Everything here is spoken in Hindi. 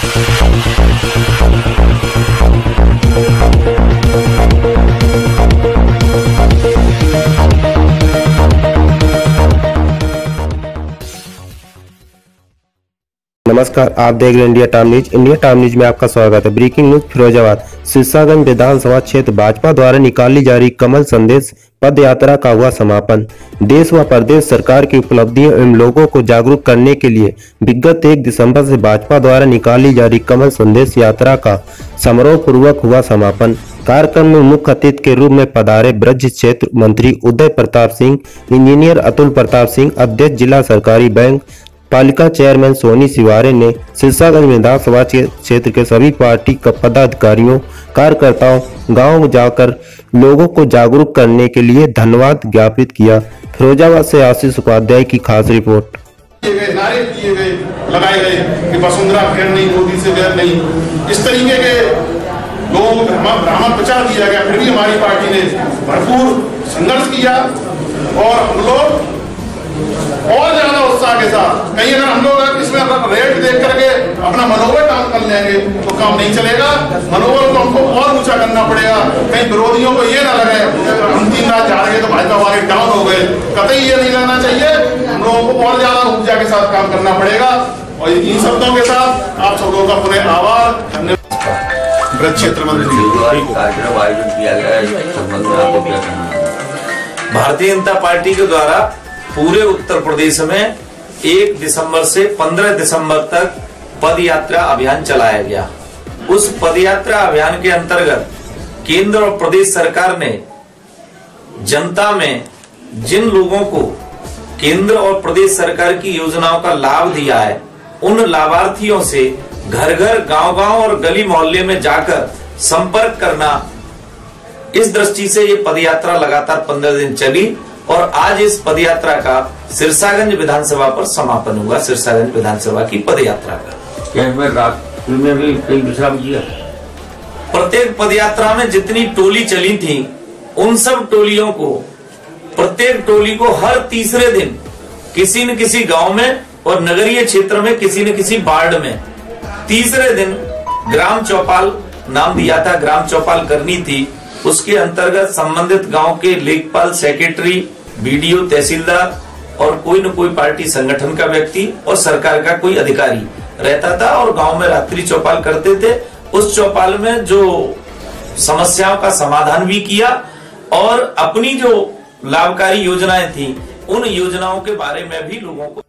नमस्कार, आप देख रहे हैं India time news. India time news में आपका स्वागत है। Breaking news. फिरोजाबाद सिरसागंज विधानसभा क्षेत्र भाजपा द्वारा निकाली जा रही कमल संदेश पद यात्रा का हुआ समापन। देश व प्रदेश सरकार की उपलब्धियों एवं लोगों को जागरूक करने के लिए विगत 1 दिसंबर से भाजपा द्वारा निकाली जा रही कमल संदेश यात्रा का समारोह पूर्वक हुआ समापन। कार्यक्रम में मुख्य अतिथि के रूप में पधारे ब्रज क्षेत्र मंत्री उदय प्रताप सिंह, इंजीनियर अतुल प्रताप सिंह, अध्यक्ष जिला सरकारी बैंक पालिका चेयरमैन सोनी सिवारे ने सिरसागंज विधानसभा क्षेत्र के सभी पार्टी के पदाधिकारियों कार्यकर्ताओं गांव में जाकर लोगों को जागरूक करने के लिए धन्यवाद ज्ञापित किया। फिरोजाबाद से आशीष उपाध्याय की खास रिपोर्ट। नारे दिए गए, लगाए गए कि वसुंधरा फिर नहीं, मोदी से वैर नहीं, इस तरीके के लोगों को भ्रामक प्रचार किया गया। फिर भी हमारी पार्टी ने भरपूर संघर्ष किया और हम लोग और ज्यादा उत्साह के साथ, कहीं अगर हम लोग इसमें रेट देख करके अपना मनोबल डाउन कर लेंगे तो काम नहीं चलेगा। मनोबल को हमको और ऊंचा करना पड़ेगा। कहीं विरोधियों को ये ना लगे हम 3 रात जा रहे तो भाजपा वाले डाउन हो गए, कतई ये नहीं लगना चाहिए। हम लोगों को और ज्यादा ऊर्जा के साथ काम करना पड़ेगा। और इन शब्दों के साथ आप सब लोगों का पुनः आभार, धन्यवाद। ब्रज क्षेत्र मंत्री कार्यक्रम आयोजन किया गया है, इस संबंध में आपको क्या कहना है? भारतीय जनता पार्टी के द्वारा पूरे उत्तर प्रदेश में 1 दिसंबर से 15 दिसंबर तक पद यात्रा अभियान चलाया गया। उस पद यात्रा अभियान के अंतर्गत केंद्र और प्रदेश सरकार ने जनता में जिन लोगों को केंद्र और प्रदेश सरकार की योजनाओं का लाभ दिया है, उन लाभार्थियों से घर घर, गांव-गांव और गली मोहल्ले में जाकर संपर्क करना, इस दृष्टि से ये पद यात्रा लगातार 15 दिन चली और आज इस पदयात्रा का सिरसागंज विधानसभा पर समापन हुआ। सिरसागंज विधानसभा की पदयात्रा का रात्रि में भी कई विश्राम किया। प्रत्येक पदयात्रा में जितनी टोली चली थी, उन सब टोलियों को, प्रत्येक टोली को हर तीसरे दिन किसी न किसी गांव में और नगरीय क्षेत्र में किसी न किसी वार्ड में तीसरे दिन ग्राम चौपाल नाम दिया था, ग्राम चौपाल करनी थी। उसके अंतर्गत संबंधित गांव के लेखपाल, सेक्रेटरी, बीडीओ, तहसीलदार और कोई न कोई पार्टी संगठन का व्यक्ति और सरकार का कोई अधिकारी रहता था और गांव में रात्रि चौपाल करते थे। उस चौपाल में जो समस्याओं का समाधान भी किया और अपनी जो लाभकारी योजनाएं थी, उन योजनाओं के बारे में भी लोगों को